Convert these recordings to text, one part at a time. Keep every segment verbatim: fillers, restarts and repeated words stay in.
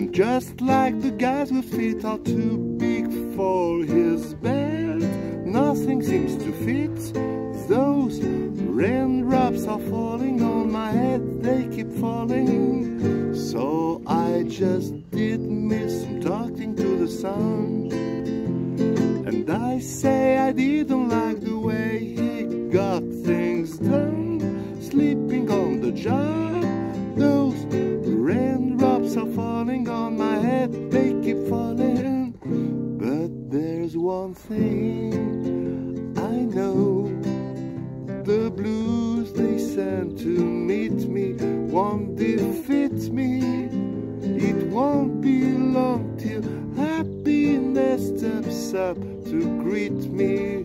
And just like the guys with feet are too big for his bed, nothing seems to fit. Those raindrops are falling on my head, they keep falling. So I just did me some talking to the sun, and I say I didn't like the way he got things done, sleeping on the job. Those raindrops are falling on my head, they keep falling. But there's one thing I know, the blues they sent to meet me won't defeat me. It won't be long till happiness steps up to greet me.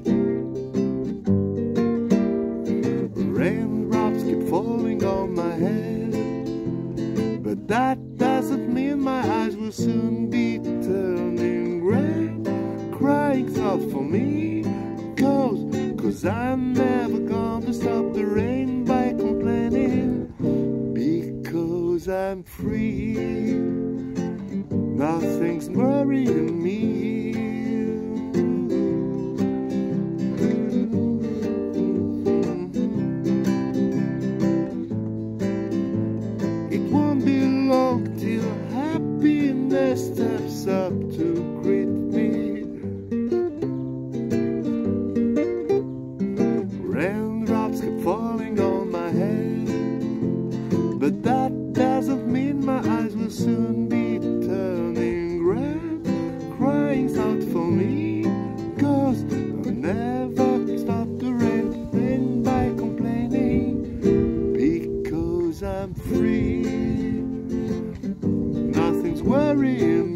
Raindrops keep falling on my head, but that doesn't mean my eyes will soon be turning red. Crying's not for me, cause, cause I'm never gonna stop the rain by complaining. Because I'm free, nothing's worrying me. Steps up to greet me. Raindrops keep falling on my head, but that doesn't mean my eyes will soon be turning red. Crying's not for me, cause I'll never stop the rain, rain by complaining. Because I'm free, nothing's worrying me.